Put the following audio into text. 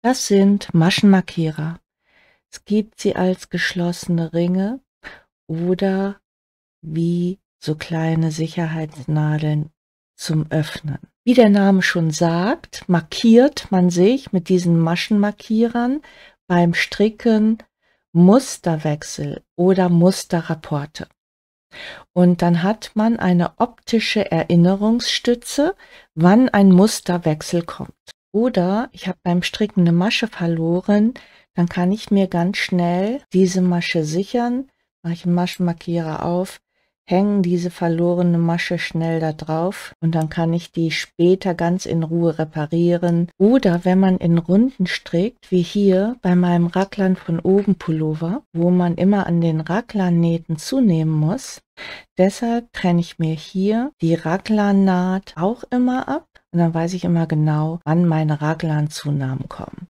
Das sind Maschenmarkierer. Es gibt sie als geschlossene Ringe oder wie so kleine Sicherheitsnadeln zum Öffnen. Wie der Name schon sagt, markiert man sich mit diesen Maschenmarkierern beim Stricken Musterwechsel oder Musterrapporte. Und dann hat man eine optische Erinnerungsstütze, wann ein Musterwechsel kommt. Oder ich habe beim Stricken eine Masche verloren, dann kann ich mir ganz schnell diese Masche sichern, mache ich einen Maschenmarkierer auf, hänge diese verlorene Masche schnell da drauf und dann kann ich die später ganz in Ruhe reparieren. Oder wenn man in Runden strickt, wie hier bei meinem Raglan von oben Pullover, wo man immer an den Raglannähten zunehmen muss. Deshalb trenne ich mir hier die Raglannaht auch immer ab und dann weiß ich immer genau, wann meine Raglanzunahmen kommen.